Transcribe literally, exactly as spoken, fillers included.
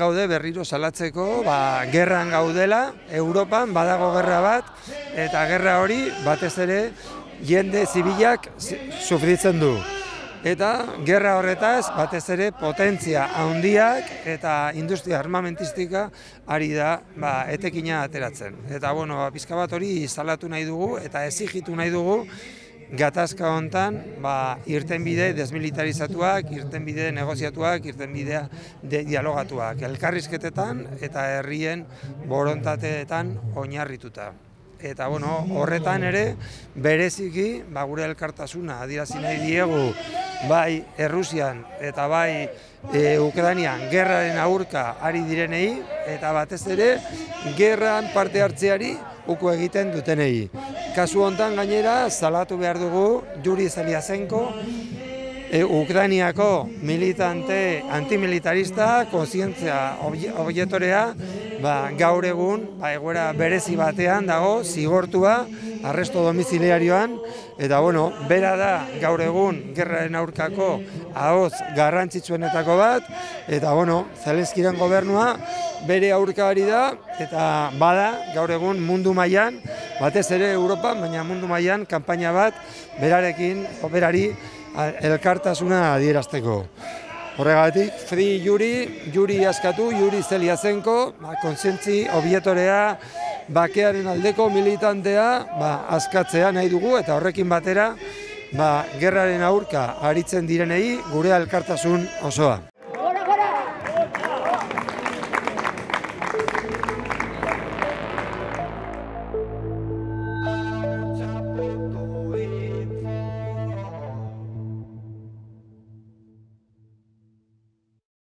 gaude berriro salatzeko, ba, gerran gaudela, Europan badago gerra bat, eta gerra hori batez ere jende zibilak sufritzen du. Eta gerra horretaz batez ere potentzia handiak eta industria armamentistika ari da ba, etekina ateratzen. Eta bueno, ba, pizka bat hori salatu nahi dugu eta exigitu nahi dugu gatazka hontan ba, irtenbide desmilitarizatuak, irtenbide negoziatuak, irtenbidea de dialogatuak, elkarrizketetan eta herrien borontateetan oinarrituta. Eta bueno, horretan ere bereziki ba, gure elkartasuna adierazi nahi diegu bai Errusian eta bai e, Ukrainian gerraren aurka ari direnei eta batez ere gerran parte hartzeari uko egiten dutenei. Kasu hontan gainera salatu behar dugu Yuri Zelyazenko, e, Ukrainiako militante antimilitarista, kontzientzia objektorea, ba, gaur egun ba, egoera berezi batean dago, zigortua, arresto domiziliarioan, eta bueno, bera da gaur egun gerraren aurkako ahoz garrantzitsuenetako bat, eta bueno, Zelenskiren gobernua bere aurkari da, eta bada gaur egun mundu mailan, batez ere Europan, baina mundu mailan kanpaina bat berarekin, berari elkartasuna adierazteko. Horregatik, Free Yuri, Yuri askatu, Yuri Zelyazenko, ba, kontzientzi objektorea, bakearen aldeko militantea ba, askatzea nahi dugu eta horrekin batera ba, gerraren aurka aritzen direnei gure elkartasun osoa.